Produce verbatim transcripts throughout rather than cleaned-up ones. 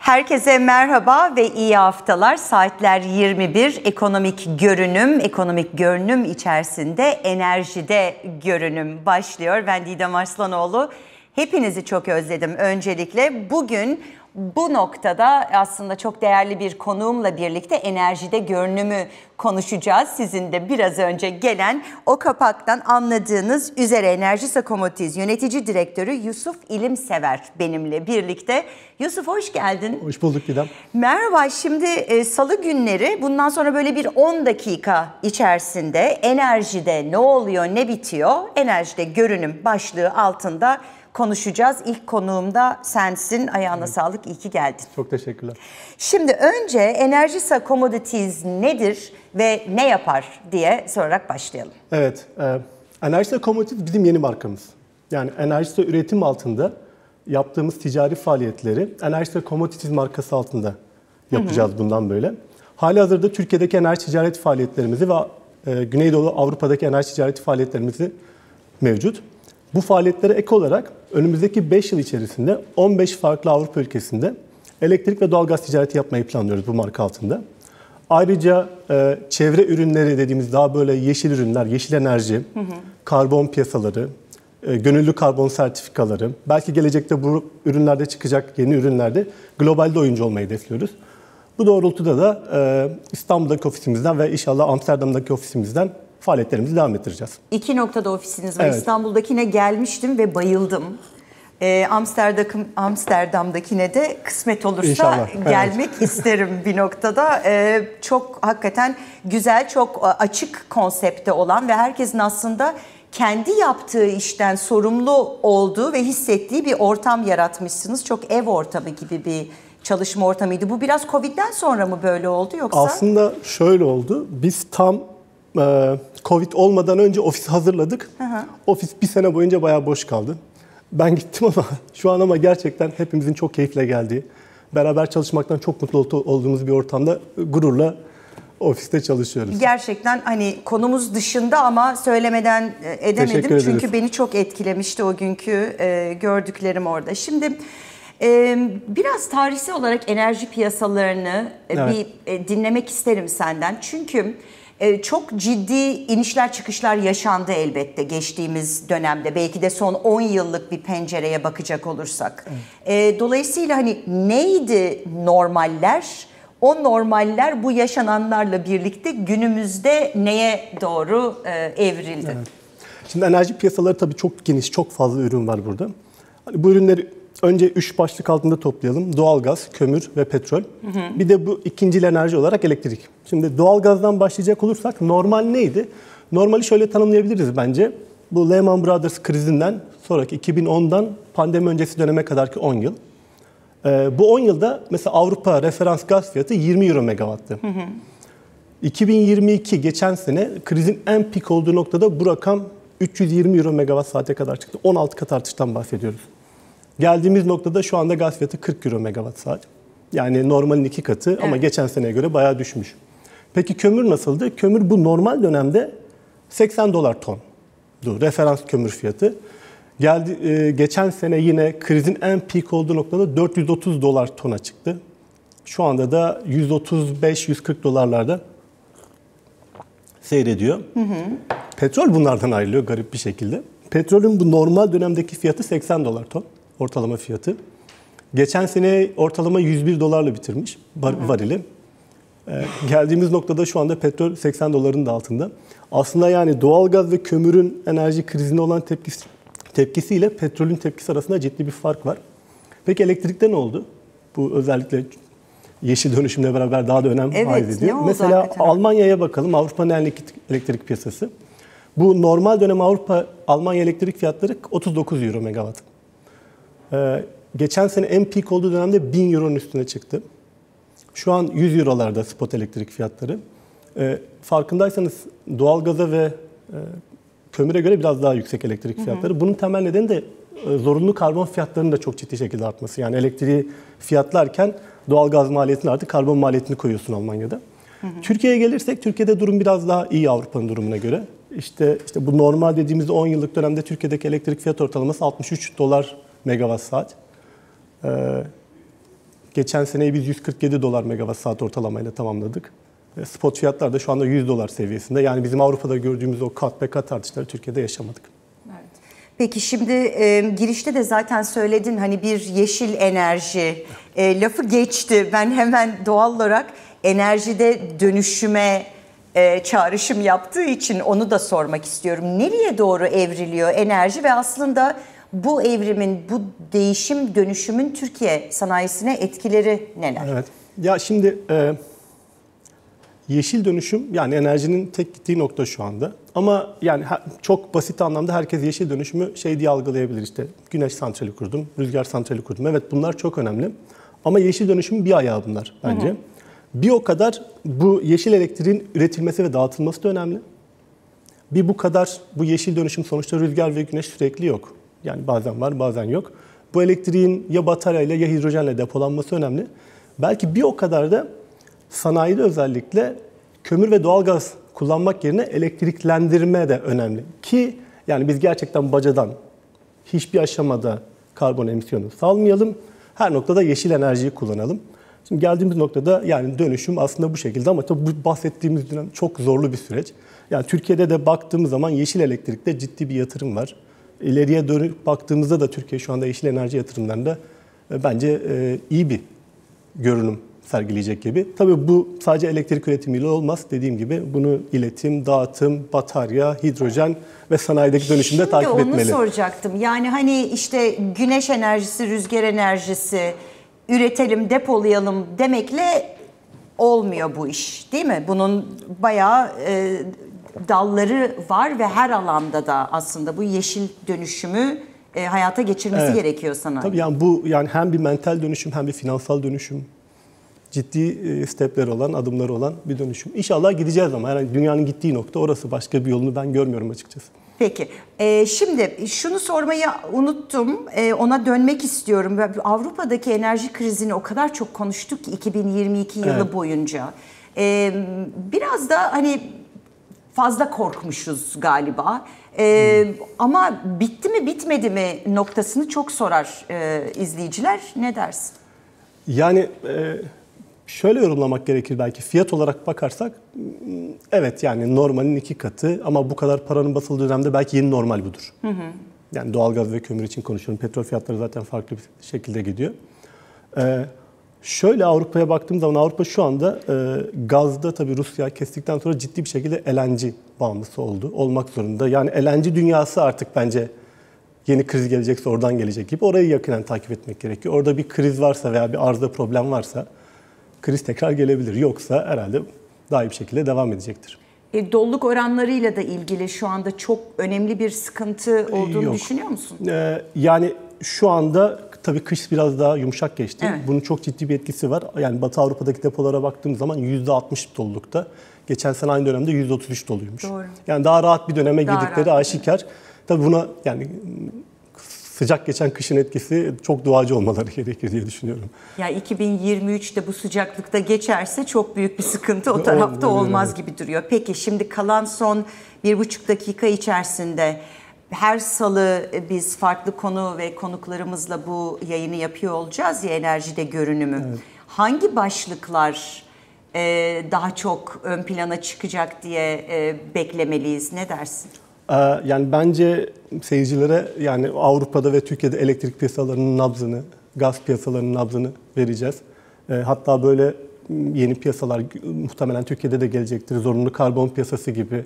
Herkese merhaba ve iyi haftalar. Saatler yirmi bir. Ekonomik görünüm, ekonomik görünüm içerisinde enerjide görünüm başlıyor. Ben Didem Arslanoğlu. Hepinizi çok özledim öncelikle. Bugün bu noktada aslında çok değerli bir konuğumla birlikte enerjide görünümü konuşacağız. Sizin de biraz önce gelen o kapaktan anladığınız üzere Enerjisa Commodities Yönetici Direktörü Yusuf İlimsever benimle birlikte. Yusuf hoş geldin. Hoş bulduk Didem. Merhaba. Şimdi e, salı günleri bundan sonra böyle bir on dakika içerisinde enerjide ne oluyor ne bitiyor enerjide görünüm başlığı altında konuşacağız. İlk konuğum da sensin. Ayağına evet. Sağlık. İyi ki geldin. Çok teşekkürler. Şimdi önce Enerjisa Commodities nedir ve ne yapar diye sorarak başlayalım. Evet. E, Enerjisa Commodities bizim yeni markamız. Yani Enerjisa üretim altında yaptığımız ticari faaliyetleri Enerjisa Commodities markası altında yapacağız hı hı. bundan böyle. Halihazırda Türkiye'deki enerji ticaret faaliyetlerimizi ve e, Güneydoğu Avrupa'daki enerji ticaret faaliyetlerimizi mevcut. Bu faaliyetlere ek olarak önümüzdeki beş yıl içerisinde on beş farklı Avrupa ülkesinde elektrik ve doğalgaz ticareti yapmayı planlıyoruz bu marka altında. Ayrıca e, çevre ürünleri dediğimiz daha böyle yeşil ürünler, yeşil enerji, hı hı. karbon piyasaları, e, gönüllü karbon sertifikaları, belki gelecekte bu ürünlerde çıkacak yeni ürünlerde globalde oyuncu olmayı hedefliyoruz. Bu doğrultuda da e, İstanbul'daki ofisimizden ve inşallah Amsterdam'daki ofisimizden faaliyetlerimizi devam ettireceğiz. İki noktada ofisiniz var. Evet. İstanbul'dakine gelmiştim ve bayıldım. Ee, Amsterdam, Amsterdam'dakine de kısmet olursa İnşallah. gelmek evet. isterim bir noktada. Ee, çok hakikaten güzel, çok açık konsepte olan ve herkesin aslında kendi yaptığı işten sorumlu olduğu ve hissettiği bir ortam yaratmışsınız. Çok ev ortamı gibi bir çalışma ortamıydı. Bu biraz Covid'den sonra mı böyle oldu yoksa? Aslında şöyle oldu. Biz tam Covid olmadan önce ofis hazırladık. Hı hı. Ofis bir sene boyunca bayağı boş kaldı. Ben gittim ama şu an ama gerçekten hepimizin çok keyifle geldiği, beraber çalışmaktan çok mutlu olduğumuz bir ortamda gururla ofiste çalışıyoruz. Gerçekten hani konumuz dışında ama söylemeden edemedim. Çünkü beni çok etkilemişti o günkü e, gördüklerim orada. Şimdi e, biraz tarihsel olarak enerji piyasalarını evet. bir e, dinlemek isterim senden. Çünkü çok ciddi inişler çıkışlar yaşandı elbette geçtiğimiz dönemde. Belki de son on yıllık bir pencereye bakacak olursak. Evet. Dolayısıyla hani neydi normaller? O normaller bu yaşananlarla birlikte günümüzde neye doğru evrildi? Evet. Şimdi enerji piyasaları tabii çok geniş, çok fazla ürün var burada. Hani bu ürünleri önce üç başlık altında toplayalım. Doğalgaz, kömür ve petrol. Hı hı. Bir de bu ikincil enerji olarak elektrik. Şimdi doğalgazdan başlayacak olursak normal neydi? Normali şöyle tanımlayabiliriz bence. Bu Lehman Brothers krizinden sonraki iki bin ondan pandemi öncesi döneme kadarki on yıl. Ee, bu on yılda mesela Avrupa referans gaz fiyatı yirmi euro megawattı. Hı hı. iki bin yirmi iki geçen sene krizin en pik olduğu noktada bu rakam üç yüz yirmi euro megawatt saate kadar çıktı. on altı kat artıştan bahsediyoruz. Geldiğimiz noktada şu anda gaz fiyatı kırk euro megawatt saat. Yani normalin iki katı evet. ama geçen seneye göre bayağı düşmüş. Peki kömür nasıldı? Kömür bu normal dönemde seksen dolar tondu. Referans kömür fiyatı. Geldi, e, geçen sene yine krizin en peak olduğu noktada dört yüz otuz dolar tona çıktı. Şu anda da yüz otuz beş yüz kırk dolarlarda seyrediyor. Hı hı. Petrol bunlardan ayrılıyor garip bir şekilde. Petrolün bu normal dönemdeki fiyatı seksen dolar ton. Ortalama fiyatı. Geçen sene ortalama yüz bir dolarla bitirmiş var, varili. Ee, geldiğimiz noktada şu anda petrol seksen doların da altında. Aslında yani doğalgaz ve kömürün enerji krizine olan tepkisi, tepkisiyle petrolün tepkisi arasında ciddi bir fark var. Peki elektrikte ne oldu? Bu özellikle yeşil dönüşümle beraber daha da önem evet, arz ediyor. Mesela hakikaten? Almanya'ya bakalım. Avrupa'nın elektrik, elektrik piyasası. Bu normal dönem Avrupa Almanya elektrik fiyatları otuz dokuz euro megawatt. Ee, geçen sene en peak olduğu dönemde bin euronun üstüne çıktı. Şu an yüz eurolarda spot elektrik fiyatları. Ee, farkındaysanız doğalgaza ve e, kömüre göre biraz daha yüksek elektrik fiyatları. Hı hı. Bunun temel nedeni de e, zorunlu karbon fiyatlarının da çok ciddi şekilde artması. Yani elektriği fiyatlarken doğalgaz maliyetini artık karbon maliyetini koyuyorsun Almanya'da. Hı hı. Türkiye'ye gelirsek Türkiye'de durum biraz daha iyi Avrupa'nın durumuna göre. İşte işte bu normal dediğimizde on yıllık dönemde Türkiye'deki elektrik fiyat ortalaması altmış üç dolar megawatt saat. Ee, Geçen seneyi biz yüz kırk yedi dolar megawatt saat ortalamayla tamamladık. Spot fiyatlar da şu anda yüz dolar seviyesinde. Yani bizim Avrupa'da gördüğümüz o kat be kat artışları Türkiye'de yaşamadık. Evet. Peki şimdi e, girişte de zaten söyledin hani bir yeşil enerji e, lafı geçti. Ben hemen doğal olarak enerjide dönüşüme e, çağrışım yaptığı için onu da sormak istiyorum. Nereye doğru evriliyor enerji ve aslında bu evrimin, bu değişim, dönüşümün Türkiye sanayisine etkileri neler? Evet. Ya şimdi e, yeşil dönüşüm yani enerjinin tek gittiği nokta şu anda. Ama yani çok basit anlamda herkes yeşil dönüşümü şey diye algılayabilir. İşte güneş santrali kurdum, rüzgar santrali kurdum. Evet bunlar çok önemli. Ama yeşil dönüşümün bir ayağı bunlar bence. Hı hı. Bir o kadar bu yeşil elektriğin üretilmesi ve dağıtılması da önemli. Bir bu kadar bu yeşil dönüşüm sonuçta rüzgar ve güneş sürekli yok. Yani bazen var bazen yok. Bu elektriğin ya bataryayla ya hidrojenle depolanması önemli. Belki bir o kadar da sanayide özellikle kömür ve doğalgaz kullanmak yerine elektriklendirme de önemli. Ki yani biz gerçekten bacadan hiçbir aşamada karbon emisyonu salmayalım. Her noktada yeşil enerjiyi kullanalım. Şimdi geldiğimiz noktada yani dönüşüm aslında bu şekilde ama tabii bu bahsettiğimiz dönem çok zorlu bir süreç. Yani Türkiye'de de baktığımız zaman yeşil elektrikte ciddi bir yatırım var. İleriye dönüp baktığımızda da Türkiye şu anda yeşil enerji yatırımlarında bence iyi bir görünüm sergileyecek gibi. Tabii bu sadece elektrik üretimiyle olmaz. Dediğim gibi bunu iletim, dağıtım, batarya, hidrojen ve sanayideki dönüşümde Şimdi takip etmeli. Şimdi onu soracaktım. Yani hani işte güneş enerjisi, rüzgar enerjisi üretelim, depolayalım demekle olmuyor bu iş, değil mi? Bunun bayağı e, dalları var ve her alanda da aslında bu yeşil dönüşümü e, hayata geçirmesi evet. gerekiyor sanayi. Tabii yani bu yani hem bir mental dönüşüm hem bir finansal dönüşüm. Ciddi stepleri olan, adımları olan bir dönüşüm. İnşallah gideceğiz ama yani dünyanın gittiği nokta orası. Başka bir yolunu ben görmüyorum açıkçası. Peki. Ee, şimdi şunu sormayı unuttum. Ee, ona dönmek istiyorum. Avrupa'daki enerji krizini o kadar çok konuştuk ki iki bin yirmi iki yılı evet. boyunca. Ee, biraz da hani fazla korkmuşuz galiba. Ee, hmm. Ama bitti mi bitmedi mi noktasını çok sorar e, izleyiciler. Ne dersin? Yani... E... Şöyle yorumlamak gerekir belki. Fiyat olarak bakarsak evet yani normalin iki katı ama bu kadar paranın basıldığı dönemde belki yeni normal budur. Hı hı. Yani doğalgaz ve kömür için konuşuyorum. Petrol fiyatları zaten farklı bir şekilde gidiyor. Ee, şöyle Avrupa'ya baktığım zaman Avrupa şu anda e, gazda tabii Rusya kestikten sonra ciddi bir şekilde L N G bağımlısı oldu. Olmak zorunda. Yani L N G dünyası artık bence yeni kriz gelecekse oradan gelecek gibi. Orayı yakinen takip etmek gerekiyor. Orada bir kriz varsa veya bir arzda problem varsa kriz tekrar gelebilir. Yoksa herhalde daha iyi bir şekilde devam edecektir. E, doluluk oranlarıyla da ilgili şu anda çok önemli bir sıkıntı olduğunu Yok. düşünüyor musun? Ee, yani şu anda tabii kış biraz daha yumuşak geçti. Evet. Bunun çok ciddi bir etkisi var. Yani Batı Avrupa'daki depolara baktığım zaman yüzde altmış dolulukta. Geçen sene aynı dönemde yüzde otuz üç doluymuş. Doğru. Yani daha rahat bir döneme daha girdikleri aşikar. Tabii buna yani sıcak geçen kışın etkisi çok duacı olmaları gerekir diye düşünüyorum. Ya iki bin yirmi üçte bu sıcaklıkta geçerse çok büyük bir sıkıntı o tarafta olmaz gibi duruyor. Peki şimdi kalan son bir buçuk dakika içerisinde her salı biz farklı konu ve konuklarımızla bu yayını yapıyor olacağız ya enerjide görünümü. Evet. Hangi başlıklar e, daha çok ön plana çıkacak diye e, beklemeliyiz? Ne dersin? Yani bence seyircilere yani Avrupa'da ve Türkiye'de elektrik piyasalarının nabzını, gaz piyasalarının nabzını vereceğiz. Hatta böyle yeni piyasalar muhtemelen Türkiye'de de gelecektir. Zorunlu karbon piyasası gibi,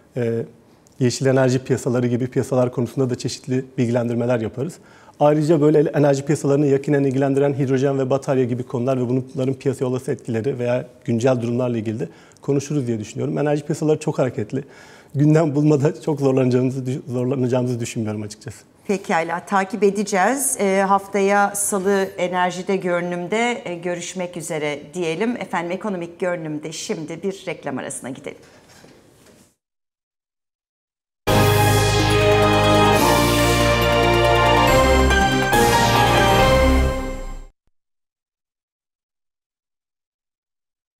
yeşil enerji piyasaları gibi piyasalar konusunda da çeşitli bilgilendirmeler yaparız. Ayrıca böyle enerji piyasalarını yakinen ilgilendiren hidrojen ve batarya gibi konular ve bunların piyasaya olası etkileri veya güncel durumlarla ilgili de konuşuruz diye düşünüyorum. Enerji piyasaları çok hareketli. Gündem bulmada çok zorlanacağımızı, zorlanacağımızı düşünmüyorum açıkçası. Pekala, takip edeceğiz. E, haftaya Salı Enerjide Görünüm'de e, görüşmek üzere diyelim. Efendim ekonomik görünümde şimdi bir reklam arasına gidelim.